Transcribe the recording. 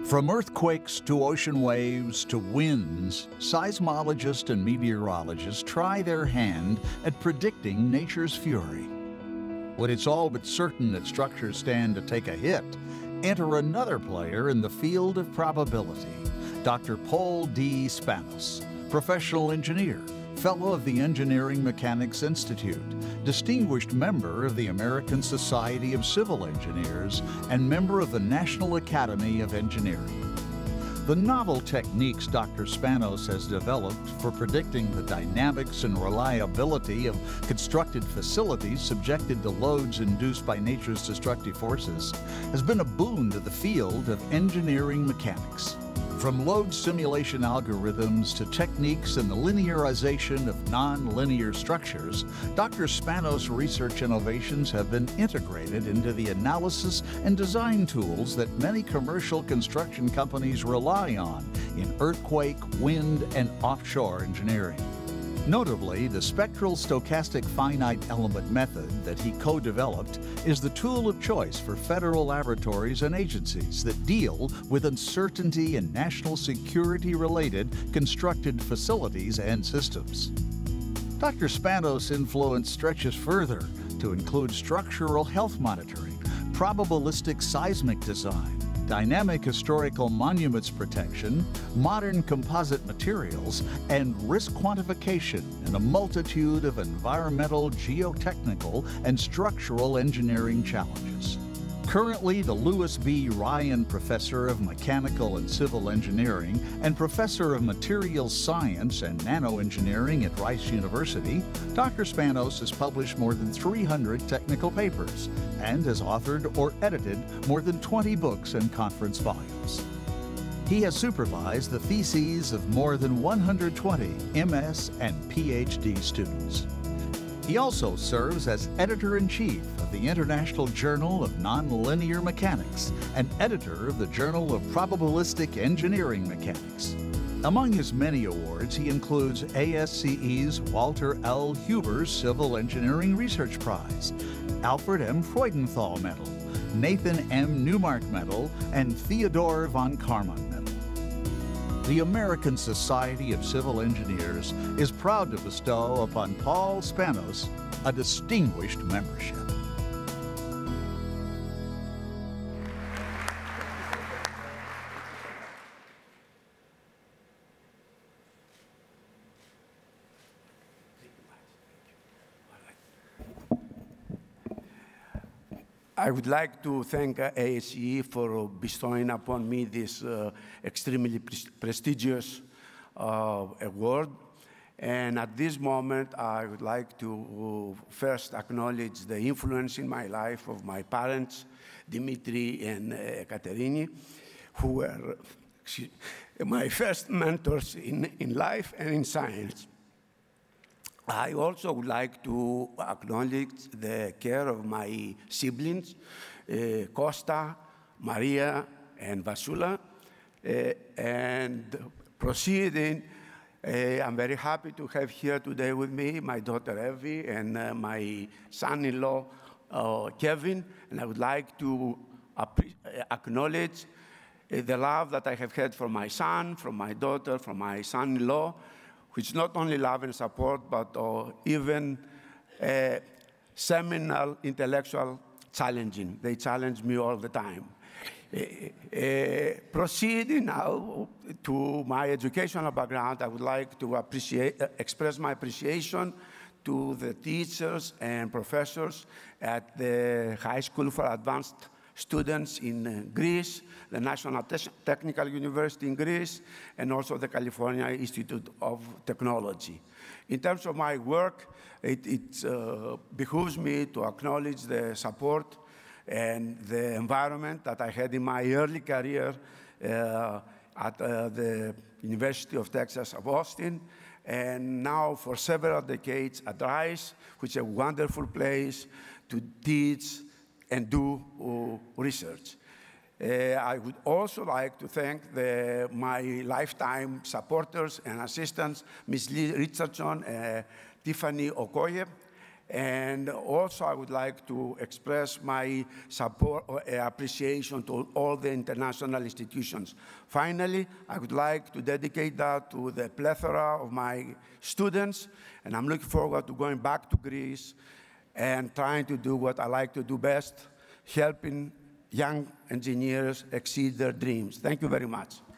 From earthquakes to ocean waves to winds, seismologists and meteorologists try their hand at predicting nature's fury. When it's all but certain that structures stand to take a hit, enter another player in the field of probability, Dr. Pol D. Spanos, professional engineer, fellow of the Engineering Mechanics Institute, distinguished member of the American Society of Civil Engineers, and member of the National Academy of Engineering. The novel techniques Dr. Spanos has developed for predicting the dynamics and reliability of constructed facilities subjected to loads induced by nature's destructive forces has been a boon to the field of engineering mechanics. From load simulation algorithms to techniques in the linearization of non-linear structures, Dr. Spanos' research innovations have been integrated into the analysis and design tools that many commercial construction companies rely on in earthquake, wind, and offshore engineering. Notably, the spectral stochastic finite element method that he co-developed is the tool of choice for federal laboratories and agencies that deal with uncertainty and national security-related constructed facilities and systems. Dr. Spanos' influence stretches further to include structural health monitoring, probabilistic seismic design, dynamic historical monuments protection, modern composite materials, and risk quantification in a multitude of environmental, geotechnical, and structural engineering challenges. Currently the Lewis B. Ryan Professor of Mechanical and Civil Engineering and Professor of Materials Science and Nanoengineering at Rice University, Dr. Spanos has published more than 300 technical papers and has authored or edited more than 20 books and conference volumes. He has supervised the theses of more than 120 MS and PhD students. He also serves as editor-in-chief of the International Journal of Nonlinear Mechanics and editor of the Journal of Probabilistic Engineering Mechanics. Among his many awards, he includes ASCE's Walter L. Huber's Civil Engineering Research Prize, Alfred M. Freudenthal Medal, Nathan M. Newmark Medal, and Theodore von Karman Medal. The American Society of Civil Engineers is proud to bestow upon Pol Spanos a distinguished membership. I would like to thank ASCE for bestowing upon me this extremely prestigious award. And at this moment, I would like to first acknowledge the influence in my life of my parents, Dimitri and Katerini, who were my first mentors in life and in science. I also would like to acknowledge the care of my siblings, Costa, Maria, and Vasula. And proceeding, I'm very happy to have here today with me my daughter Evie and my son-in-law Kevin. And I would like to acknowledge the love that I have had from my son, from my daughter, from my son-in-law, which not only love and support, but even seminal intellectual challenging. They challenge me all the time. Proceeding now to my educational background, I would like to express my appreciation to the teachers and professors at the High School for Advanced Students in Greece, the National Technical University in Greece, and also the California Institute of Technology. In terms of my work, it behooves me to acknowledge the support and the environment that I had in my early career at the University of Texas of Austin, and now for several decades at Rice, which is a wonderful place to teach and do research. I would also like to thank my lifetime supporters and assistants, Ms. Lee Richardson, Tiffany Okoye, And also, I would like to express my support or appreciation to all the international institutions. Finally, I would like to dedicate that to the plethora of my students, and I'm looking forward to going back to Greece and trying to do what I like to do best, helping young engineers exceed their dreams. Thank you very much.